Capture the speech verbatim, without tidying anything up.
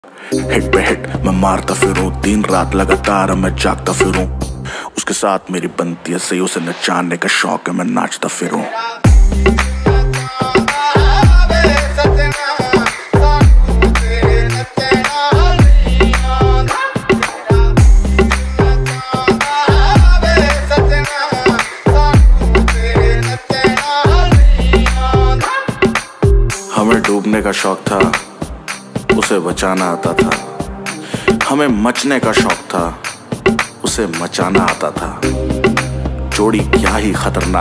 Hit पे hit मैं मारता फिरूं, दिन रात लगातार मैं जागता फिरूं। उसके साथ मेरी बनती है सही, उसे नचाने का शौक है, मैं नाचता फिरूं। हमें डूबने का शौक था, उसे बचाना आता था। हमें मचने का शौक था, उसे मचाना आता था। जोड़ी क्या ही खतरनाक